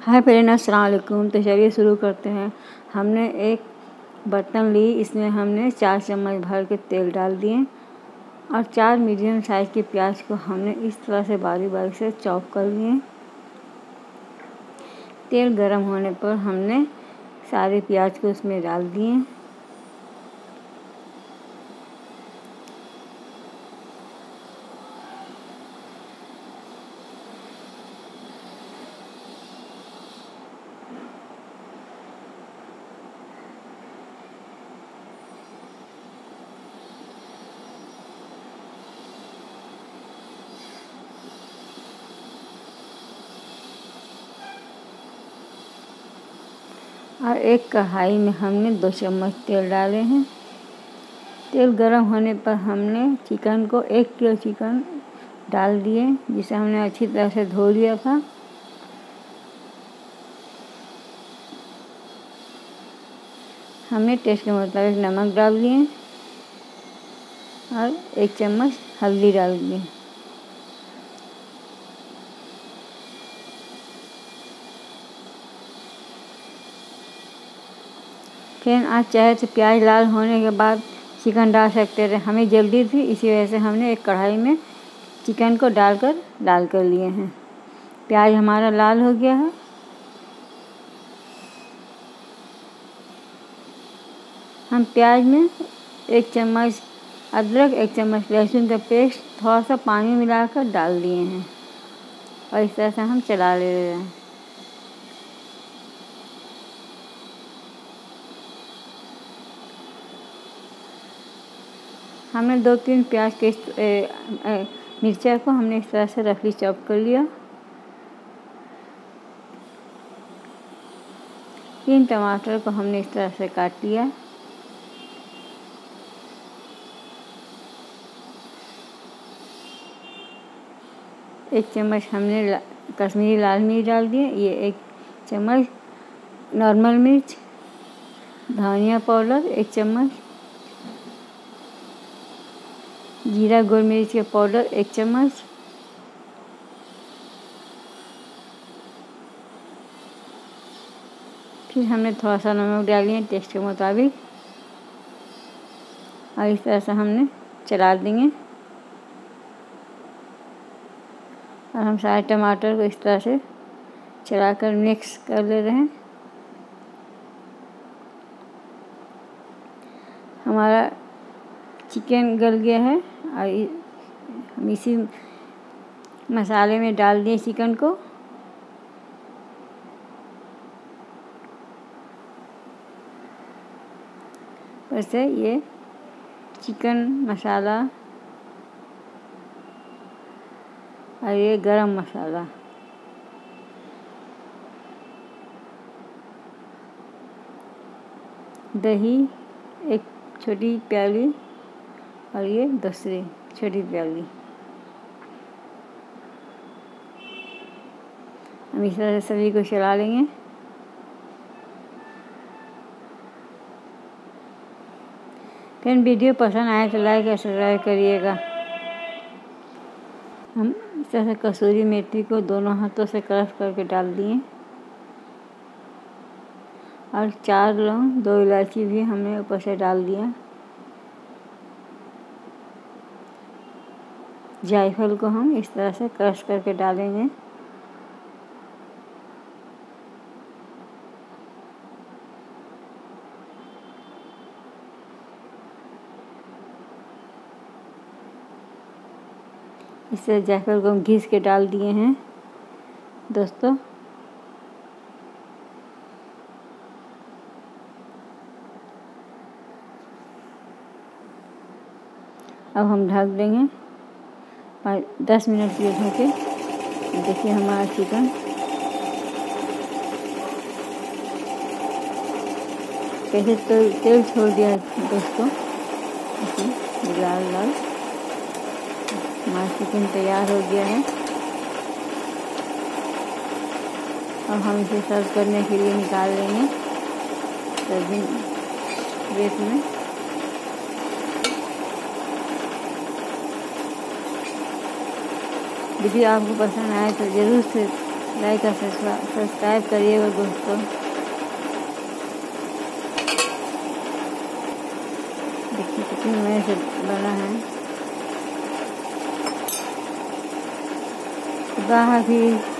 Hi friend, अस्सलाम वालेकुम। तो चलिए शुरू करते हैं। हमने एक बर्तन ली, इसमें हमने 4 चम्मच भर के तेल डाल दिए और 4 मीडियम साइज़ के प्याज को हमने इस तरह से बारीक बारीक से चॉप कर लिए। तेल गरम होने पर हमने सारे प्याज को उसमें डाल दिए। और एक कढ़ाई में हमने 2 चम्मच तेल डाले हैं। तेल गरम होने पर हमने चिकन को 1 किलो चिकन डाल दिए, जिसे हमने अच्छी तरह से धो लिया था। हमने टेस्ट के मुताबिक नमक डाल दिए और 1 चम्मच हल्दी डाल दी। फिर आप चाहे तो प्याज लाल होने के बाद चिकन डाल सकते थे। हमें जल्दी थी, इसी वजह से हमने एक कढ़ाई में चिकन को डाल कर लिए हैं। प्याज हमारा लाल हो गया है। हम प्याज में 1 चम्मच अदरक, 1 चम्मच लहसुन का पेस्ट थोड़ा सा पानी मिलाकर डाल दिए हैं और इस तरह से हम चला ले रहे हैं। हमने 2-3 प्याज के मिर्चा को हमने इस तरह से रफली चॉप कर लिया। 3 टमाटर को हमने इस तरह से काट लिया। एक चम्मच हमने कश्मीरी लाल मिर्च डाल दिए। ये 1 चम्मच नॉर्मल मिर्च, धनिया पाउडर 1 चम्मच, जीरा गोल मिर्च का पाउडर 1 चम्मच, फिर हमने थोड़ा सा नमक डाल दिया टेस्ट के मुताबिक और इस तरह से हमने चला देंगे। और हम सारे टमाटर को इस तरह से चलाकर मिक्स कर ले रहे हैं। हमारा चिकन गल गया है और हम इसी मसाले में डाल दिए चिकन को। वैसे ये चिकन मसाला और ये गरम मसाला, दही 1 छोटी प्याली और ये दूसरी छोटी प्याली। हम इस तरह से सभी को चला लेंगे। फिर वीडियो पसंद आए तो लाइक और सब्सक्राइब करिएगा। हम इस तरह से कसूरी मेथी को दोनों हाथों से क्रश करके डाल दिए और 4 लौंग, 2 इलायची भी हमने ऊपर से डाल दिया। जायफल को हम इस तरह से क्रश करके डालेंगे। इससे जायफल को हम घिस के डाल दिए हैं दोस्तों। अब हम ढक देंगे 10 मिनट के लिए ढके। देखिए हमारा चिकन कैसे तेल छोड़ दिया दोस्तों। लाल लाल हमारा चिकन तैयार हो गया है। अब हम इसे सर्व करने के लिए निकाल लेंगे सर्विंग प्लेट में। वीडियो आपको पसंद आए तो ज़रूर से लाइक और सब्सक्राइब करिएगा दोस्तों। देखिए कितनी मेहनत से बना है। खुदा हाफिज़।